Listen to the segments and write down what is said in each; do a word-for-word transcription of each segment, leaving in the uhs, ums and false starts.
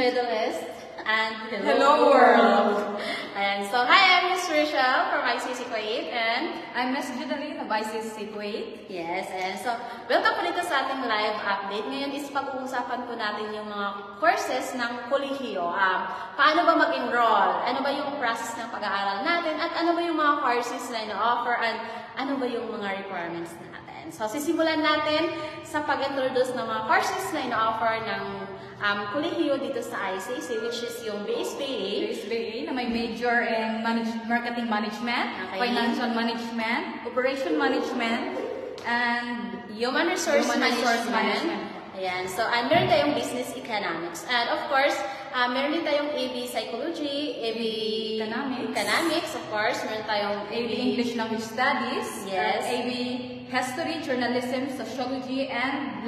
Middle East, and hello, hello world! And so, hi, I'm Miss Rachel from I C C Kuwait, and I'm Miss Judaline of I C C Kuwait. Yes, and so, welcome po dito sa ating live update. Ngayon is pag-uusapan po natin yung mga courses ng kolehiyo. Um, paano ba mag-enroll? Ano ba yung process ng pag-aaral natin? At ano ba yung mga courses na ina-offer? And ano ba yung mga requirements natin? So, sisimulan natin sa pag-introduce ng mga courses na ina-offer ng um, kolehiyo dito sa I C C, which is yung B S B A. B S B A na may major in manage marketing management, okay, financial management, operation management, and human resource, human resource management. management. Ayan. So, and meron tayong business economics. And of course, uh, meron din tayong A B psychology, A B economics, economics of course. Meron tayong A B English language studies, yes, A B history, journalism, sociology, and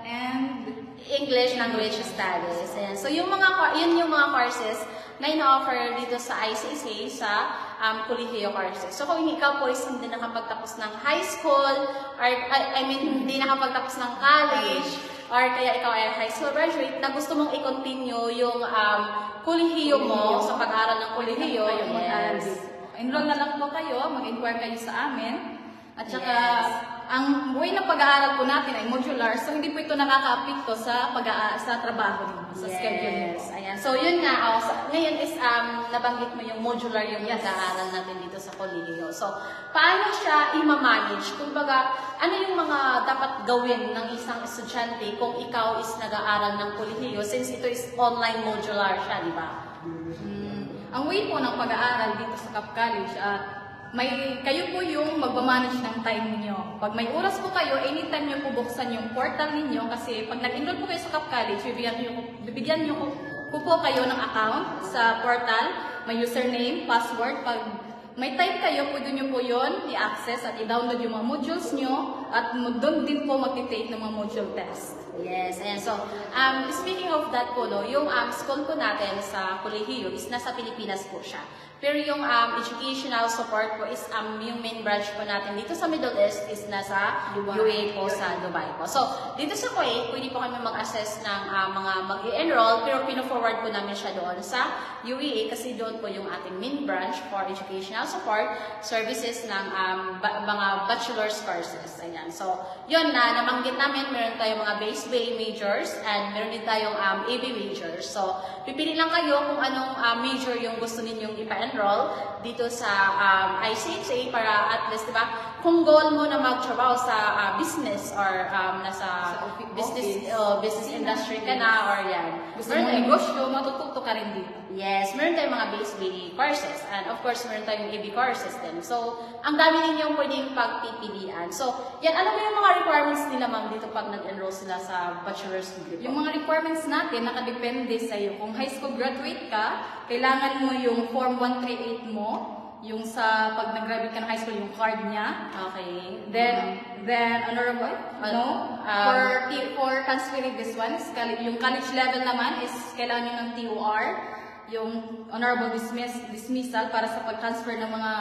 and English language studies. Ayan. So, yung mga, yun yung mga courses na ina-offer dito sa I C C sa um, kolehiyo courses. So, kung ikaw po is hindi nakapagtapos ng high school, or I, I mean, hindi nakapagtapos ng college, or kaya ikaw ay high school graduate, na gusto mong i-continue yung um, kolehiyo mo sa pag-aaral ng kolehiyo, yes, enroll na lang po kayo, mag-inquire kayo sa amin. At saka, yes, ang way ng pag-aaral po natin ay modular, so hindi po ito nakaka-apekto sa pag sa trabaho niyo, sa yes, schedule niyo. Ayan. So, yun nga, oh, so, ngayon is, um, nabanggit mo yung modular yung yes, pag-aaral natin dito sa kolehiyo. So, paano siya i-manage? Kumbaga, ano yung mga dapat gawin ng isang estudyante kung ikaw is nag-aaral ng kolehiyo, since ito is online modular siya, di ba? Hmm. Ang way po ng pag-aaral dito sa Cap College, at uh, may, kayo po yung magmamanage ng time niyo. Pag may oras po kayo, anytime niyo po buksan yung portal ninyo, kasi pag nag-enroll po kayo sa Cap College, bibigyan niyo, bibigyan niyo po, po, po kayo ng account sa portal, may username, password. Pag may time kayo, pwede niyo po yun i-access at i-download yung mga modules niyo, at doon din po mag-take ng mga module test. Yes, and so, um, speaking of that po, no, yung um, school po natin sa kolehiyo is nasa Pilipinas po siya. Pero yung um, educational support po is um, yung main branch po natin dito sa Middle East is nasa U A E po, sa Dubai po. So, dito sa Kuwait, pwede po kami mag-assess ng uh, mga mag-i-enroll, pero pino-forward po namin siya doon sa U A E kasi doon po yung ating main branch for educational support services ng um, ba mga bachelor's courses. Ayan. So, yun na, namanggit namin, meron tayong mga base B A majors and meron din tayong um, A B majors. So, pipili lang kayo kung anong uh, major yung gusto ninyong ipa-enroll dito sa um, I C C A para at least, diba, kung goal mo na magtrabaho sa uh, business or um, nasa business uh, business industry ka na, or yan. Gusto mo negosyo, matututo ka rin dito. Yes, meron tayong mga base B A courses and of course meron tayong A B courses din. So, ang dami ninyong pwedeng pagpipilian. So, yan, alam mo yung mga requirements nila, ma'am, dito pag nag-enroll sila sa bachelor's degree? Yung mga requirements natin, nakadepende sa iyo. Kung high school graduate ka, kailangan mo yung Form one thirty-eight mo, yung sa pag nag-graduate ka ng high school, yung card niya. Okay. Then, then, honorable? Uh, no? Um, for, for transferring this one, is, yung college level naman is kailangan nyo ng T O R, yung honorable dismiss, dismissal para sa pag-transfer ng mga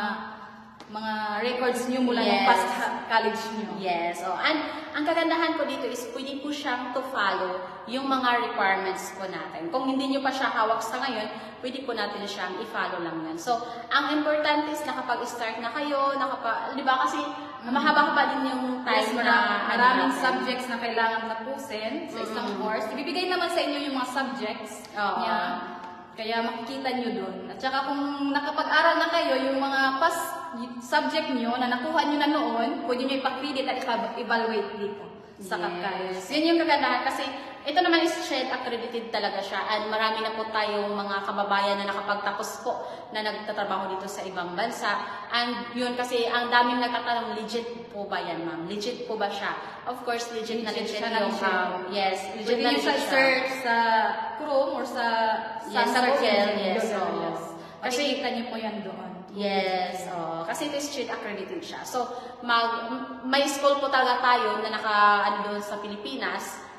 mga records nyo mula yes, ng past college nyo. Yes. Oh, and ang kagandahan po dito is pwede po siyang to follow yung mga requirements po natin. Kung hindi nyo pa siya hawak sa ngayon, pwede po natin siyang i-follow lang yan. So, ang important is nakapag-start na kayo, nakapag, di ba kasi mahaba-haba din yung time yes, na maraming natin. Subjects na kailangan tapusin sa isang mm-hmm. course. Ibibigay naman sa inyo yung mga subjects uh, niya. Kaya makikita nyo doon. At saka kung nakapag-aral na kayo, yung mga past subject nyo na nakuha nyo na noon, pwede nyo ipa-credit at evaluate dito sa yes. Cap College. Yun yung kagandahan kasi ito naman is SHED accredited talaga siya, and marami na po tayong mga kababayan na nakapagtapos po na nagtatrabaho dito sa ibang bansa. And yun kasi ang daming nagtatanong, legit po ba yan, ma'am? Legit po ba siya? Of course, legit, legit na legit yung, um, yes, legit pwede na legit legit siya. Search sa Chrome or sa yes, sa Google, yes. So, yes. Kasi kita niyo po yan doon. Yes, oh, kasi ito is SHED accredited siya. So, mag, may school po talaga tayo na naka, ano doon sa Pilipinas,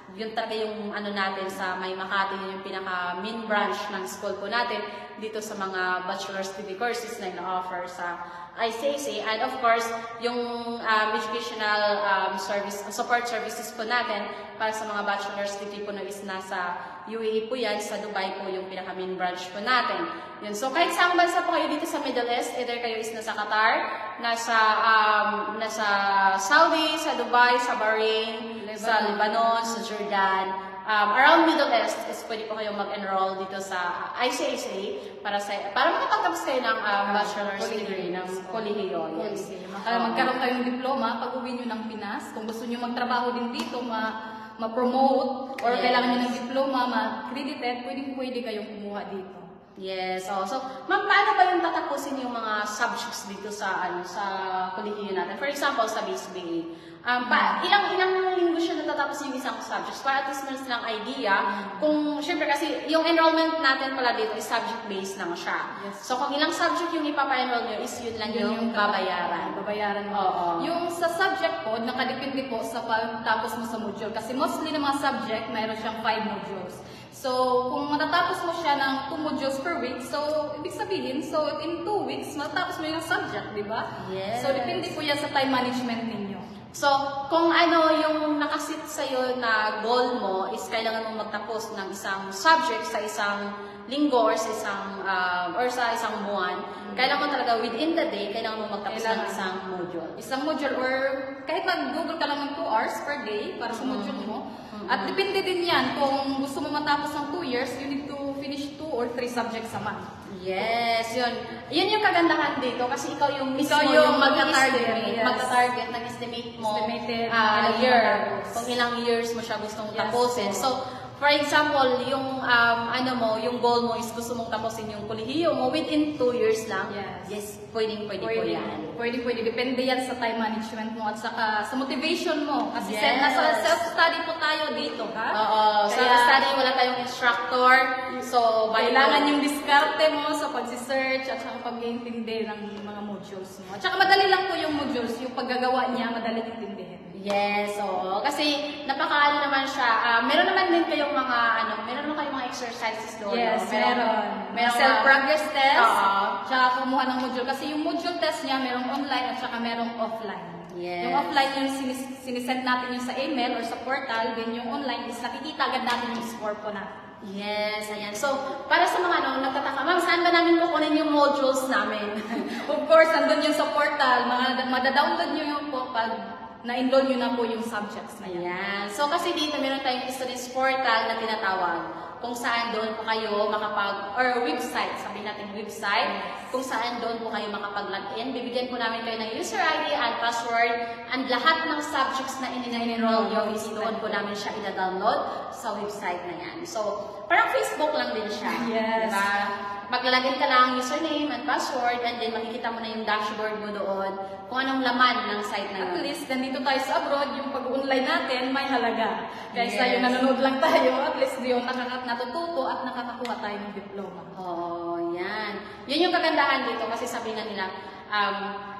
Yun talaga yung ano natin sa May Makati, yun yung pinaka main branch ng school po natin dito sa mga bachelor's degree courses na ina-offer sa I C A C. And of course, yung um, educational um, service, support services po natin para sa mga bachelor's degree po na is nasa U A E po yan, sa Dubai po yung pinaka main branch po natin. Yun. So kahit saan bansa po kayo dito sa Middle East, either kayo is nasa Qatar, nasa, um, nasa Saudi, sa Dubai, sa Bahrain, Lebanon. sa Lebanon, sa Jordan, um, around Middle East is pwede po kayong mag-enroll dito sa I C A C para sa para makapagtapos kayo ng um, bachelor's degree ng kolehiyo. Yes. Uh, magkaroon kayong diploma pag uwi nyo ng Pinas. Kung gusto nyo magtrabaho din dito, ma ma-promote or yes. kailangan nyo ng diploma, ma-credited, pwede pwede kayong kumuha dito. Yes. Oh, so, ma'am, paano ba yung tatapusin yung mga subjects dito sa ano sa kolehiyo natin? For example, sa base B A. Um, pa, ilang ilang linggo siya natatapos yung isang subjects para at least meron silang idea kung, syempre kasi yung enrollment natin pala dito is subject-based lang siya. Yes. So kung ilang subject yung ipapa-enroll nyo is yun lang Yun yung, yung babayaran. Babayaran mo. Oo. Yung sa subject po, nakadepende po sa pagtapos mo sa module. Kasi mostly ng mga subject, mayroon siyang five modules. So, kung matatapos mo siya ng two modules per week, so, ibig sabihin, so in two weeks, matatapos mo yung subject, di ba? Yes. So, depende po yan sa time management ninyo. So, kung ano yung nakasit sa'yo na goal mo is kailangan mo magtapos ng isang subject sa isang linggo or sa isang, uh, or sa isang buwan, mm-hmm. kailangan mo talaga within the day, kailangan mo magtapos kailangan ng isang module. Isang module or kahit mag-google ka lang ng two hours per day para sa module mo. Mm-hmm. At depende din yan kung gusto mo matapos ng two years, you need to finish two or three subjects a month. Yes, yun. Yun yung kagandahan dito kasi ikaw yung mismo ikaw yung, yung mag-target, yes. mag-target, nag-estimate mo Estimated uh, ilang year, years. kung ilang years mo siya gustong Yes, tapusin. So, for example, yung um, ano mo, yung goal mo is gusto mong tapusin yung kolehiyo mo within two years lang. Yes. Yes, pwedeng pwede, pwede po yan. Pwede, pwede. Depende yan sa time management mo at saka sa motivation mo. Kasi Yes. nasa self-study po tayo dito, ha? Oo. Sa Kaya- study, wala tayong instructor. So, by Kailangan yung diskarte mo sa pag-search at saka pag-iintindi ng mga modules mo. At saka madali lang po yung modules, yung paggagawa niya, madali intindihin. Yes, oo. Kasi napakaano naman siya. Uh, meron naman din kayong mga ano, meron naman kayong mga exercises doon. Yes, no? meron. Meron Self-progress test, Oo. tsaka kumuha ng module. Kasi yung module test niya, merong online at saka merong offline. Yes. Yung offline yung sinis sinisend natin yung sa email or sa portal, then yung online is nakikita agad natin yung score po natin. Yes, ayan. So, para sa mga ano, nagtataka, ma'am, saan ba namin kukunin yung modules namin? Of course, andun yung sa portal, mga madadownload nyo yung po pag na-enroll nyo na po yung subjects na yan. Ayan. So, kasi dito meron tayong students portal na tinatawag kung saan doon po kayo makapag, or website, sabihin natin website, kung saan doon po kayo makapag-login. Bibigyan po namin kayo ng user I D and password, and lahat ng subjects na in-enroll nyo is doon po namin siya ina-download sa website na yan. So, parang Facebook lang din siya. Yes. Diba? Maglalagay ka lang username and password, and then makikita mo na yung dashboard mo doon kung anong laman ng site na At yun. least, nandito tayo sa abroad, yung pag-online natin, may halaga. Kaysa Yes. yung nanonood lang tayo, at least yung nakaka natututo at nakakakuha tayo ng diploma. Oo, yan. Yun yung kagandahan dito kasi sabi nga nila, um,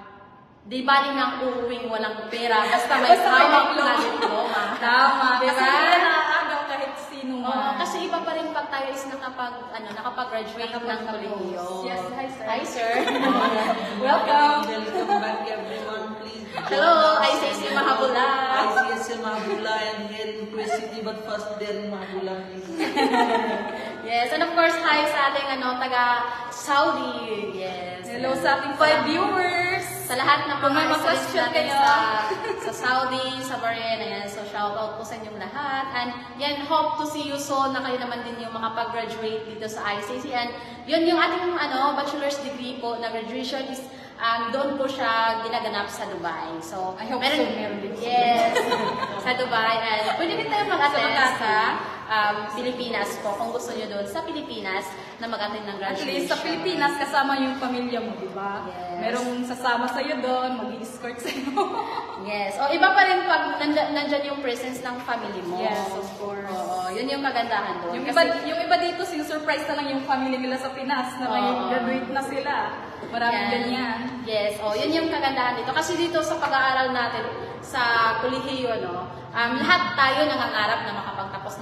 di bali nang uuwing walang pera, basta may Basta may hawak diploma. na diploma. Tama. Diba? Kasi hindi na naagaw kahit sino Oo, man. kasi iba pa rin pag tayo is nakapag, ano, nakapag-graduate ng Nakapag-tapos. kolehiyo. Yes, hi, sir. Hi, sir. Welcome. Welcome back everyone, please. Hello, I C C Mahabula. I C S Mahabula and here in Kuwait City, but first there in Mahabula, please. Yes, and of course, hi sa ating ano, taga Saudi. Yes. Hello sa ating five viewers. Sa lahat ng Kung may mga mga students question natin kayo. sa, sa Saudi, sa Bahrain, ayan, so shout out po sa inyong lahat. And yan, hope to see you soon na kayo naman din yung makapag-graduate dito sa I C C. And yun yung ating ano, bachelor's degree po na graduation is um, doon po siya ginaganap sa Dubai. So, I hope so, meron din sa Yes, sa Dubai. And pwede din tayo mag-attend Sa sa um, Pilipinas po, kung gusto nyo doon sa Pilipinas na mag-attend ng At graduation. least sa Pilipinas, kasama yung pamilya mo, di ba? Yes. Merong sasama sa'yo doon, mag-i-escort sa'yo. Yes. O, iba pa rin pag nand- nandyan yung presence ng family mo. Yes, of course. Oo, yun yung kagandahan doon. Yung Kasi- iba, yung iba dito, sinusurprise na lang yung family nila sa Pinas na may Oo. graduate na sila. Maraming Yan. ganyan. Yes, oh, yun yung kagandahan dito. Kasi dito sa pag-aaral natin sa kolehiyo, no, um, lahat tayo nangangarap na makapag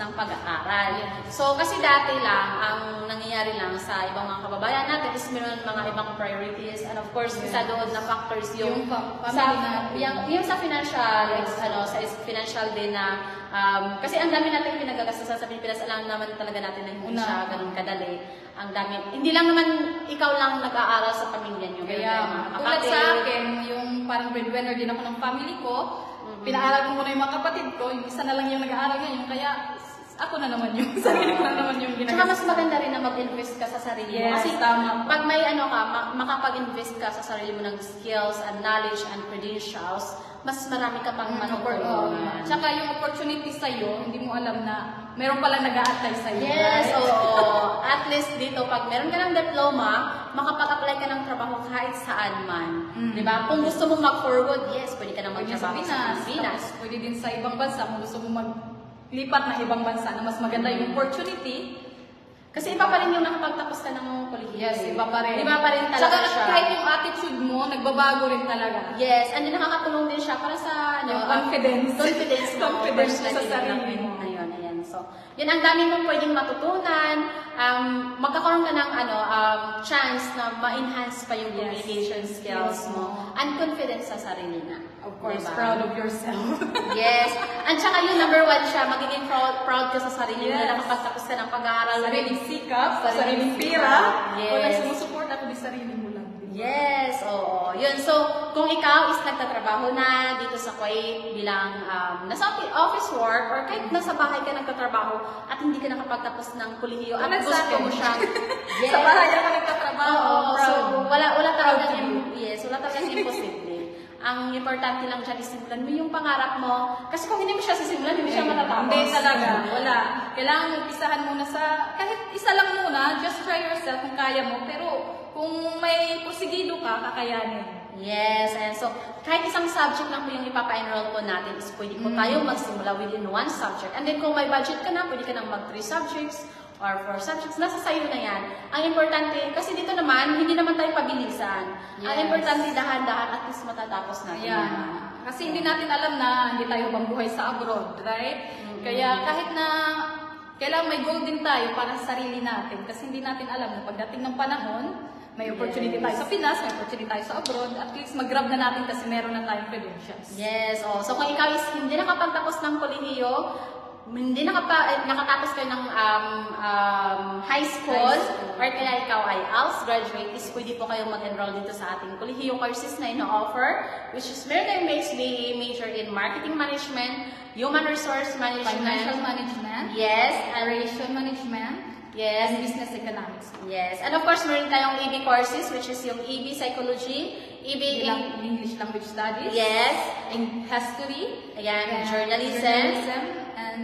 ng pag-aaral. So, kasi dati lang, ang nangyayari lang sa ibang mga kababayan natin is meron mga ibang priorities and of course, Yes. isa doon na factors yung, Yung fa- family sa, natin. yung, yung sa financial, ano, sa is- financial din na, um, kasi ang dami natin pinagagastusan sa Pilipinas, alam naman talaga natin na hindi Una. siya ganun kadali. Ang dami, hindi lang naman ikaw lang nag-aaral sa pamilya niyo. Kaya, mga tulad kapatid. sa akin, yung parang breadwinner din ako ng family ko, pinaaral ko muna yung mga kapatid ko, yung isa na lang yung nag-aaral ngayon, kaya ako na naman yung, sarili ko na naman yung Tsaka ginagawa. mas maganda rin na mag-invest ka sa sarili mo. Yes, Kasi tama. pag may ano ka, ma- makapag-invest ka sa sarili mo ng skills and knowledge and credentials, mas marami ka pang Oh, matutunan. tsaka yung opportunity sa'yo, hindi mo alam na meron palang nag-a-apply sa'yo. Yes, right? oo. At least dito, pag meron ka ng diploma, makapag-apply ka ng trabaho kahit saan man. Mm. Di ba? Kung gusto mo mag-forward, yes, pwede ka na Pwede sa magtrabaho Pinas, sa Pilipinas. tapos pwede din sa ibang bansa, kung gusto mo maglipat ng ibang bansa na mas maganda yung opportunity. Kasi iba pa rin yung nakapagtapos ka ng kolehiyo. Yes, iba pa rin. Iba pa rin talaga Tsaka siya. kahit yung attitude mo, nagbabago rin talaga. Yes, and then nakakatulong din siya para sa ano, Yung confidence. confidence mo, Confidence mo sa personal sarili development. mo. Ayun, ayan. So, yun ang dami mong pwedeng matutunan. Um, magkakaroon ka ng ano, um, chance na ma-enhance pa yung Yes. communication skills mo and confidence sa sarili na. Of course, Diba? proud of yourself. Yes. And tsaka yung number one siya, magiging proud, proud ka sa sarili mo Yes. na nakapagtapos ka ng pag-aaral. Sariling sikap, Sariling sariling sikap. pira. Yes. Walang sumusuporta kundi sarili mo lang. Diba? Yes, oo. Yun. So, kung ikaw is nagtatrabaho na dito sa Kuwait bilang um, nasa offi- office work or kahit nasa bahay ka nagtatrabaho at hindi ka nakapagtapos ng kolehiyo at Tulad sa gusto akin. mo siyang Sa bahay ako nagtatrabaho. Oo, so proud. wala wala talaga Proud to yung yes, wala talaga imposible. Ang importante lang dyan is simulan mo yung pangarap mo. Kasi kung hindi mo siya sisimulan, hindi mo siya matatapos. Hindi talaga, wala. Kailangan mo umpisahan muna sa, kahit isa lang muna, just try yourself kung kaya mo. Pero kung may pusigido ka, kakayanin. Yes, and so kahit isang subject lang po yung ipapa-enroll po natin is pwede po tayo magsimula within one subject. And then kung may budget ka na, pwede ka nang mag three subjects or four subjects. Nasa sayo na yan. Ang importante, kasi dito naman, hindi naman tayo pabilisan. Ang Yes. importante, dahan-dahan at least matatapos natin Ayan. yan. Kasi hindi natin alam na hindi tayo bambuhay sa abroad, right? Kaya kahit na kailangan may goal din tayo para sa sarili natin. Kasi hindi natin alam na pagdating ng panahon, may opportunity Yes. tayo sa Pinas, may opportunity tayo sa abroad, at least mag-grab na natin kasi meron na tayong credentials. Yes, oh. So kung ikaw is hindi nakapagtapos ng kolehiyo, hindi nakapa, eh, nakatapos kayo ng um, um, high school, High school. or kaya ikaw ay A L S graduate, is pwede po kayong mag-enroll dito sa ating kolehiyo courses na ino-offer, which is meron tayong B A major in Marketing Management, Human Resource Financial Management, management, yes, and operation management, yes, and business economics. yes. And of course, meron tayong E B courses, which is yung E B Psychology, E B Bilang English language studies, yes, in history, ayan, and journalism, journalism, and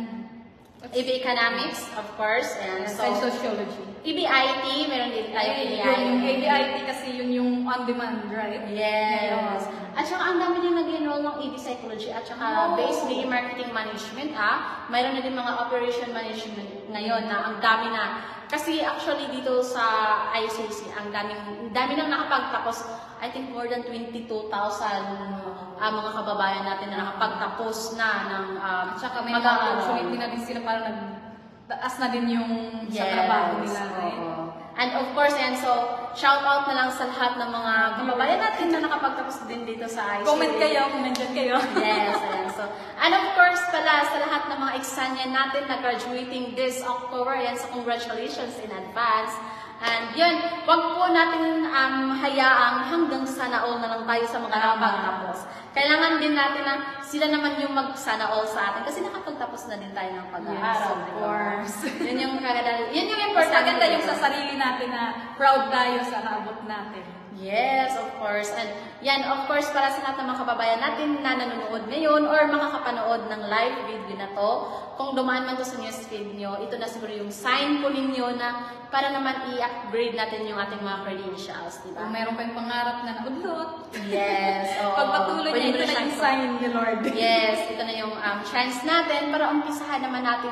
E B Economics, of course, and and so, sociology. E B I T, meron din tayo E B I T. Yung A B I T kasi yun yung on-demand, right? Yes. Ngayon. At saka ang dami din nag-enroll ng E B Psychology at saka Oh. base B A Marketing Management, ah. Mayroon na din mga Operation Management ngayon na ang dami na. Kasi actually dito sa I C C, ang daming, dami nang nakapagtapos. I think more than twenty-two thousand ah, mga kababayan natin na nakapagtapos na ng um, At saka may mga mag-aaral. opportunity na din sila para nag-taas na din yung sa trabaho nila, right? oo. And of course, and so, shout out na lang sa lahat ng mga kababayan natin na nakapagtapos din dito sa I C C. Comment kayo, comment dyan kayo. Yes, ayan. So, and of course pala sa lahat ng mga Exanian natin na graduating this October, ayan, so congratulations in advance. And yun, wag po natin um, hayaang hanggang sana all na lang tayo sa mga Tama. nakapagtapos. Kailangan din natin na sila naman yung mag-sana all sa atin kasi nakapagtapos na din tayo ng pag-aaral. Yes, of di ba? course. Yun yung kaganda. Yun yung Mas importante. maganda yung sa sarili natin na proud tayo sa naabot natin. Yes, of course. And yan, of course, para sa lahat ng mga kababayan natin na nanonood ngayon or makakapanood ng live video na to, kung dumaan man to sa newsfeed nyo, ito na siguro yung sign po ninyo na para naman i-upgrade natin yung ating mga credentials, di Kung ba? meron kayong pangarap na naudlot, Yes, oo. pagpatuloy Pwede niyo, ito nyo na siyang- yung sign ni Lord. Yes, ito na yung um, chance natin para umpisahan naman natin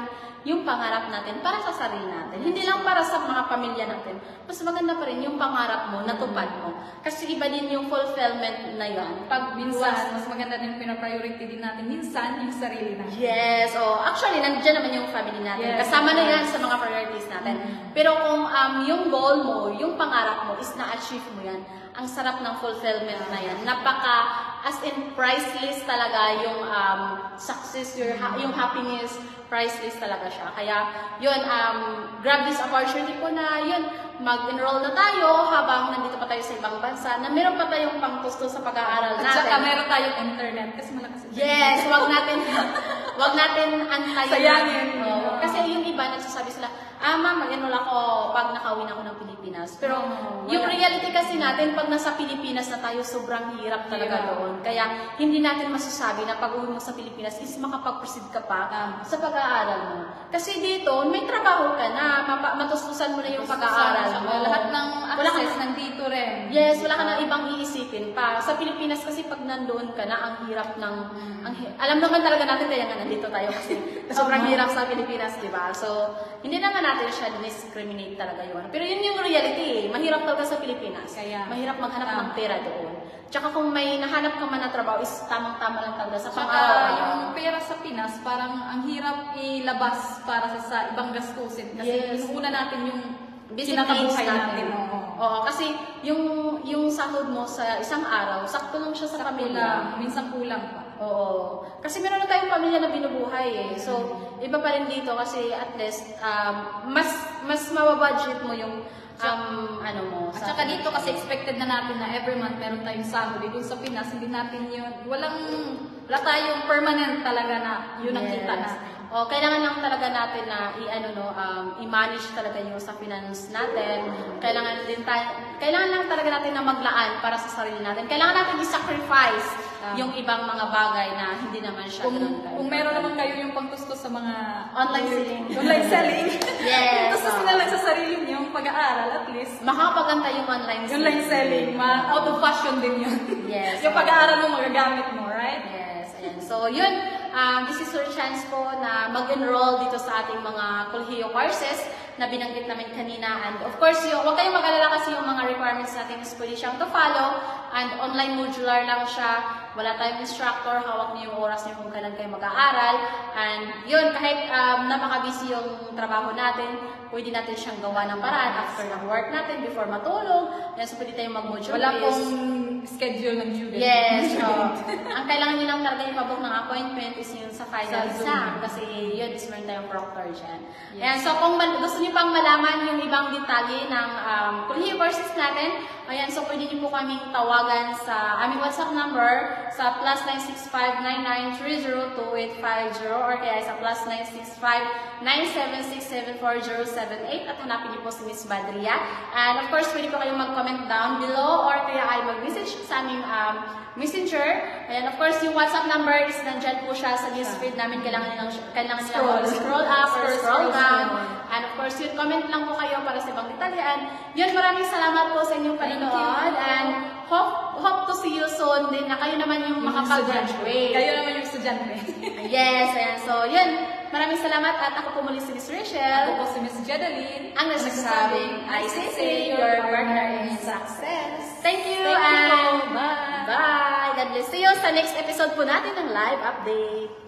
yung pangarap natin para sa sarili natin. Hindi lang para sa mga pamilya natin. Mas maganda pa rin yung pangarap mo, natupad mo. Kasi iba din yung fulfillment na yan. Pag minsan, mas maganda din pinapriority din natin minsan yung sarili natin. Yes, oh, actually, nandiyan naman yung family natin. Yes. Kasama na yan sa mga priorities natin. Pero kung um, yung goal mo, yung pangarap mo is na-achieve mo yan, ang sarap ng fulfillment na yan. Napaka, as in, priceless talaga yung um, success, your, ha- yung happiness, priceless talaga siya. Kaya, yun, um, grab this opportunity po na, yun, mag-enroll na tayo habang nandito pa tayo sa ibang bansa, na meron pa tayong pangtusto sa pag-aaral At natin. saka meron tayong internet kasi malakas internet. Yes, wag natin wag natin antayin. Sayangin. Oo. Kasi yung iba nagsasabi sila, ah ma'am, mag-enroll ako pag nakauwi na ako ng Pilipinas. Pero Oh, yung wala. reality kasi natin, pag nasa Pilipinas na tayo, sobrang hirap talaga Hirap. doon. Kaya hindi natin masasabi na pag uwi mo sa Pilipinas is makapag-proceed ka pa Tama. sa pag-aaral mo. Kasi dito, may trabaho ka na, mapa- matustusan mo na yung pag-aaral mo. Lahat ng Wala access kang- nandito rin. Yes, wala ka na ibang iisipin pa. Sa Pilipinas kasi pag nandoon ka na, ang hirap ng... Ang, hi- alam naman talaga natin kaya nga nandito tayo kasi sobrang hirap sa Pilipinas, di ba? So, hindi naman natin siya discriminate talaga yun. Pero yun yung reality eh. Mahirap talaga sa Pilipinas. Kaya, Mahirap maghanap tama. ng pera doon. Tsaka kung may nahanap ka man na trabaho is tamang-tama lang talaga sa Saka pang-araw-araw. yung pera sa Pinas, parang ang hirap ilabas para sa, sa ibang gastusin. Kasi Yes. inuuna natin yung Basic kinakabuhay needs natin. Oo. Oo, kasi yung yung sahod mo sa isang araw, sakto lang siya sa Sa pamilya. kulang, minsan kulang pa. Oo. Kasi meron na tayong pamilya na binubuhay eh. So, iba pa rin dito kasi at least um, mas mas mababudget mo yung um, ano mo. At saka dito kasi expected na natin na every month meron tayong sahod. Dito sa Pinas, hindi natin yun, walang, wala tayong permanent talaga na yun ang Yes. kita natin. O, kailangan lang talaga natin na i-ano no, um, i-manage talaga yung sa finance natin. Kailangan din tayo, kailangan lang talaga natin na maglaan para sa sarili natin. Kailangan natin i-sacrifice Tama. yung ibang mga bagay na hindi naman siya Kung, ganun ka- kung meron naman kayo yung pangtusto sa mga Online selling. online selling. Yes. Gusto na lang sa sarili niyo yung pag-aaral at least. Makakapaganda yung online selling. Online selling, ma out of fashion din yun. Yes. yung pag-aaral mo, magagamit mo, right? Yes, ayan. So, yun, um, this is your chance po na mag-enroll dito sa ating mga kolehiyo courses na binanggit namin kanina. And of course, yung, huwag kayong mag-alala kasi yung mga requirements natin is pwede siyang to follow. And online modular lang siya. Wala tayong instructor, hawak niyo yung oras niyo kung kailan kayo mag-aaral. And yun, kahit um, napaka-busy yung trabaho natin, pwede natin siyang gawa ng paraan after ng work natin, before matulog. Yan, so pwede tayong mag-module Wala based. pong schedule ng due date. Yes, so, ang kailangan nyo lang talaga ipabook ng appointment is yung sa final Sa Zoom. exam kasi yun is meron tayong proctor dyan. Yes. Ayan, so kung mal- gusto niyo pang malaman yung ibang detalye ng um, kolehiyo courses natin, ayan, so pwede niyo po kaming tawagan sa aming WhatsApp number sa plus nine six five nine nine three zero two eight five zero or kaya sa plus nine six five nine seven six seven four zero seven eight at hanapin niyo po si Miss Badria. And of course, pwede po kayong mag-comment down below or kaya ay mag-message sa aming um, messenger. And of course, yung WhatsApp number is nandyan po siya sa newsfeed namin. Kailangan nilang, kailangan nilang Scroll. scroll up or Scroll, scroll scroll, down. scroll. And of course, yun, comment lang po kayo para sa ibang detalye. And yun, maraming salamat po sa inyong Thank panonood. you. And hope, hope to see you soon din na kayo naman yung makapag-graduate. Kayo naman yung estudyante. Yes, ayan. So, yun. Maraming salamat at ako po muli si Miss Rachel. Ako po si Miss Jedaline. Ang nagsasabing, I C C, your partner in success. Thank you, Thank you and po. Bye. bye. God bless. See you sa next episode po natin ng live update.